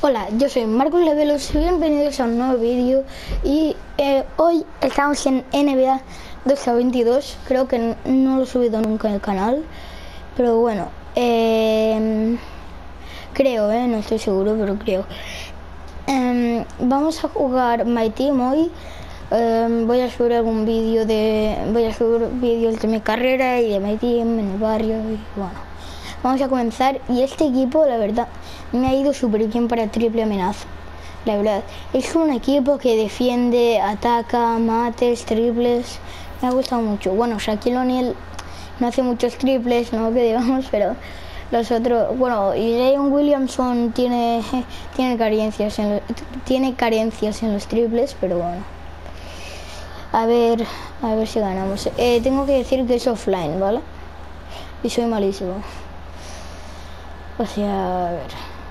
Hola, yo soy Marcos Levelos y bienvenidos a un nuevo vídeo. Y hoy estamos en NBA 2K22. Creo que no lo he subido nunca en el canal, pero bueno, creo, no estoy seguro, pero creo. Vamos a jugar My Team hoy. Voy a subir algún vídeo voy a subir vídeos de mi carrera y de My Team en el barrio y bueno. Vamos a comenzar y este equipo, la verdad, me ha ido súper bien para triple amenaza. La verdad, es un equipo que defiende, ataca, mates, triples. Me ha gustado mucho. Bueno, Shaquille O'Neal no hace muchos triples, no que digamos, pero los otros, bueno, y Zion Williamson tiene carencias en los triples, pero bueno. A ver si ganamos. Tengo que decir que es offline, ¿vale? Y soy malísimo. O sea, a ver,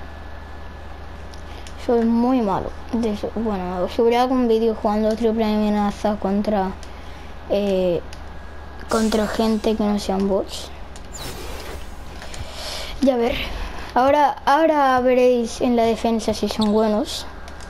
soy muy malo. Bueno, subiré algún vídeo jugando triple amenaza contra gente que no sean bots. Y a ver, ahora veréis en la defensa si son buenos.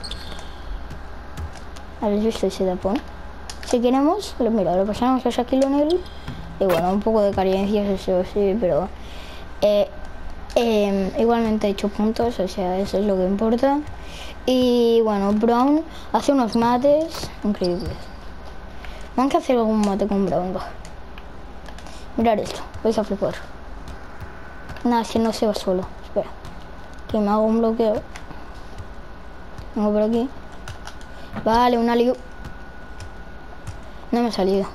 A ver, yo estoy sedapón. Si queremos, mira, lo pasamos a Shaquille O'Neal. Y bueno, un poco de carencias, eso sí, pero igualmente he hecho puntos, o sea, eso es lo que importa. Y bueno, Brown hace unos mates increíbles. Vamos a hacer algún mate con Brown, va. Mirad esto, vais a flipar. Nada, si no se va solo. Espera, que me hago un bloqueo. Vengo por aquí. Vale, un alley-oop. No me ha salido.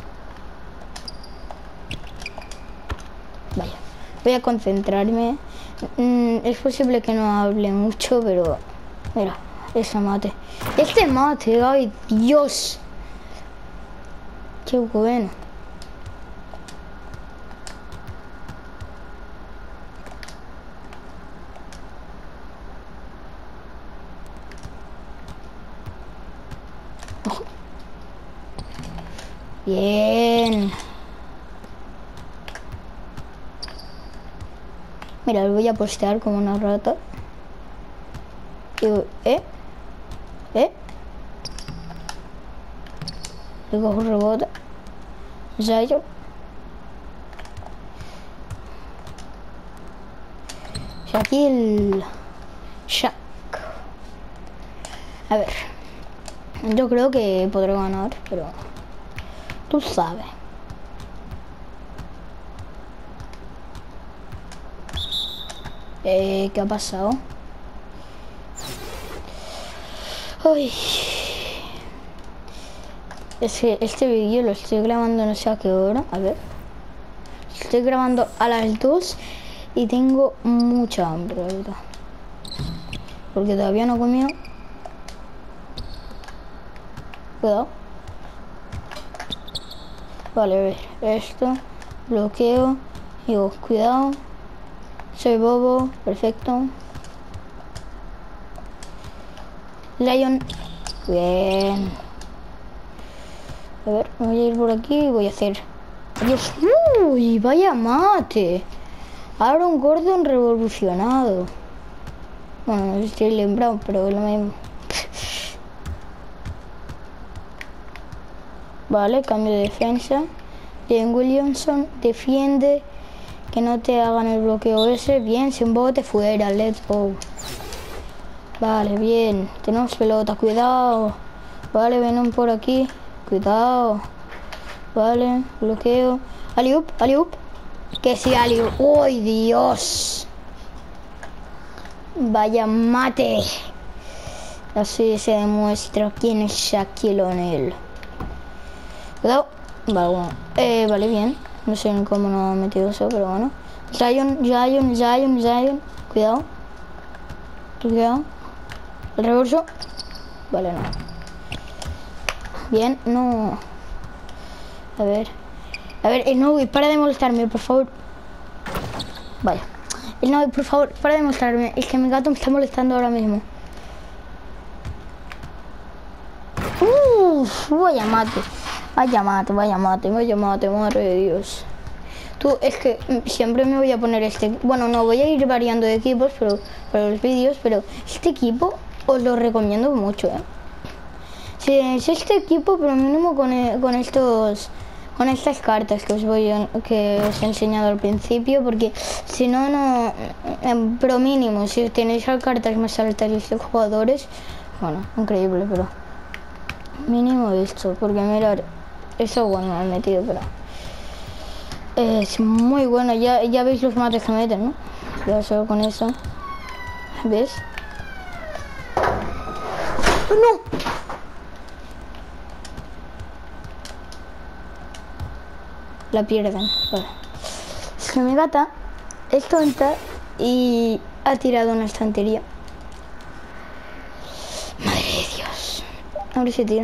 Vaya, voy a concentrarme. Es posible que no hable mucho, pero mira, ese mate. Este mate, ay Dios. Qué bueno. Ojo. Bien. Mira, lo voy a postear como una rata. Le cojo un rebote. Zion. Shaquille. Shaq. A ver. Yo creo que podré ganar, pero tú sabes. ¿Qué ha pasado? Uy. Es que este vídeo lo estoy grabando no sé a qué hora. A ver. Estoy grabando a las 2 y tengo mucha hambre, la verdad. Porque todavía no he comido. Cuidado. Vale, a ver. Esto. Bloqueo. Digo, cuidado. Soy bobo. Perfecto. Zion. Bien. A ver, me voy a ir por aquí y voy a hacer. Adiós. Uy, vaya mate. Ahora un Gordon revolucionado. Bueno, no sé si estoy lembrado, pero es lo mismo. Vale, cambio de defensa. Zion Williamson defiende. Que no te hagan el bloqueo ese. Bien, sin bote fuera. Let's go. Vale, bien. Tenemos pelota. Cuidado. Vale, ven por aquí. Cuidado. Vale, bloqueo. Alley-oop, alley-oop. Que sí, alley-oop. ¡Uy, Dios! Vaya mate. Así se demuestra quién es Shaquille O'Neal. Cuidado. Vale, bueno. Vale, bien. No sé ni cómo no ha metido eso, pero bueno. Zion. Cuidado. Cuidado. El reverso. Vale, no. Bien, no. A ver, Snowy, para de molestarme, por favor. Vaya. Snowy, por favor, para de molestarme. Es que mi gato me está molestando ahora mismo. Vaya mate, madre de Dios. Tú, es que siempre me voy a poner este... Bueno, no, voy a ir variando de equipos pero para los vídeos, pero este equipo os lo recomiendo mucho, ¿eh? Si es este equipo, pero mínimo con estos... Con estas cartas que que os he enseñado al principio, porque si no, no... Pero mínimo, si tenéis cartas más altas y estos jugadores, bueno, increíble, pero... Mínimo esto, porque mirad, eso bueno me han metido, pero... Es muy bueno, ya veis los mates que meten, ¿no? Ya solo con eso. ¿Ves? ¡Oh, no! La pierden, vale. Es que mi gata es tonta y ha tirado una estantería. Madre de Dios. A ver si tira.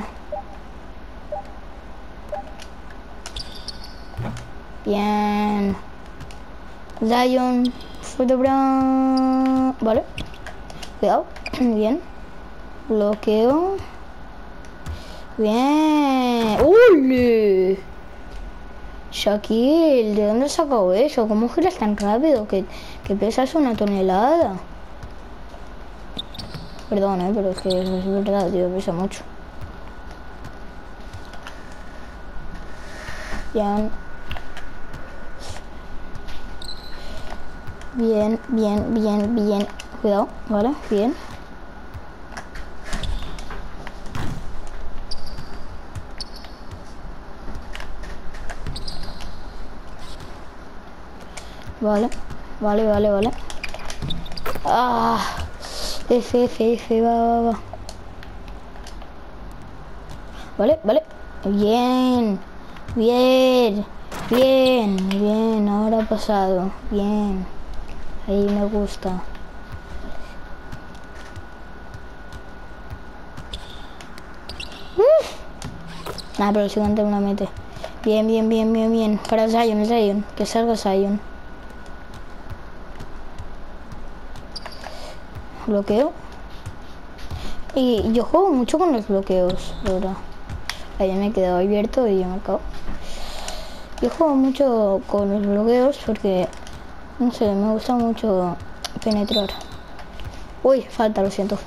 Bien. Zion. Vale. Cuidado. Bien. Bloqueo. Bien. ¡Ule! Shaquille, ¿de dónde has sacado eso? ¿Cómo giras tan rápido? Que pesas 1 tonelada. Perdón, pero es que eso es verdad, tío, pesa mucho. Bien. Bien, bien, bien, bien. Cuidado, vale, bien. Vale, vale, vale, vale. Ah, F, va. Vale, vale. Bien, bien, bien, bien. Ahora ha pasado. Bien. Ahí me gusta. Nada, pero el siguiente me la mete. Bien, bien, bien, bien, bien. Para Zion. Que salga Zion. Bloqueo. Y yo juego mucho con los bloqueos, la verdad. Ahí me he quedado abierto y ya me acabo. Yo juego mucho con los bloqueos porque, no sé, me gusta mucho penetrar. Uy, falta, lo siento.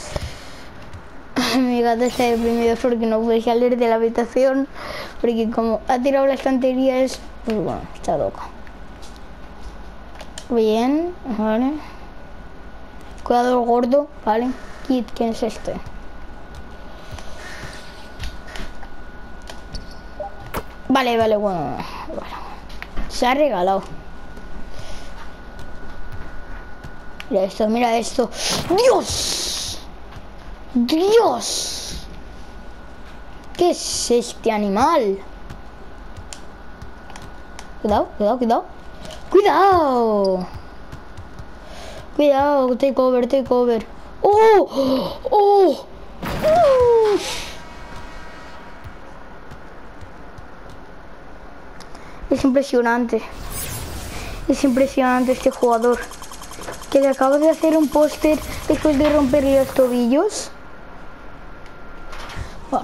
Mi gato está deprimido porque no puede salir de la habitación. Porque como ha tirado la estantería es... Pues bueno, está loca. Bien, vale. Cuidado el gordo, vale. ¿Quién es este? Vale, bueno. Se ha regalado. Mira esto. ¡Dios! ¡Dios! ¿Qué es este animal? Cuidado. ¡Cuidado! Cuidado, take over. ¡Oh! Es impresionante este jugador. Que le acabo de hacer un póster después de romperle los tobillos. Bueno,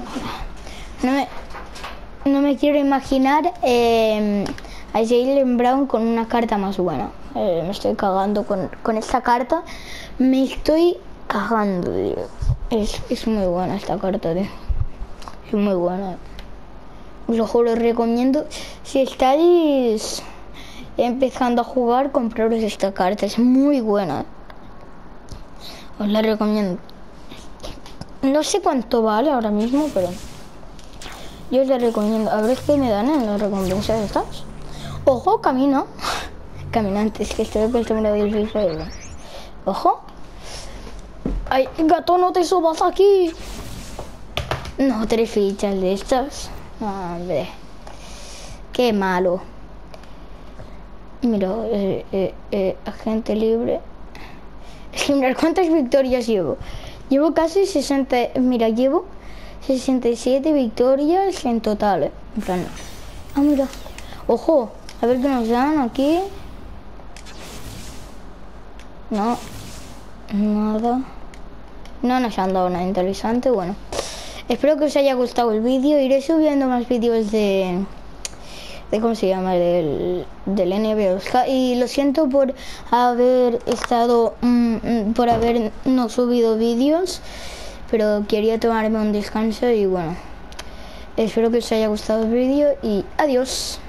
no me quiero imaginar a Jaylen Brown con una carta más buena. Me estoy cagando con esta carta. Me estoy cagando, tío. Es muy buena esta carta, tío. Es muy buena. Os lo recomiendo. Si estáis empezando a jugar, compraros esta carta. Es muy buena. Os la recomiendo. No sé cuánto vale ahora mismo, pero yo os la recomiendo. A ver qué me dan en las recompensas estas. Ojo, camino. Caminantes, que estoy acostumbrado a ir. Ojo. Ay, gato, no te subas aquí. No, 3 fichas de estas. Hombre. Qué malo. Mira, agente libre. Es que mirad cuántas victorias llevo. Llevo casi 60. Mira, llevo 67 victorias en total. En plan. Ah, mira. Ojo. A ver qué nos dan aquí. No. Nada. No nos han dado nada interesante. Bueno. Espero que os haya gustado el vídeo. Iré subiendo más vídeos de de ¿cómo se llama? Del NBA. Y lo siento por haber estado, por haber no subido vídeos, pero quería tomarme un descanso y bueno, espero que os haya gustado el vídeo y adiós.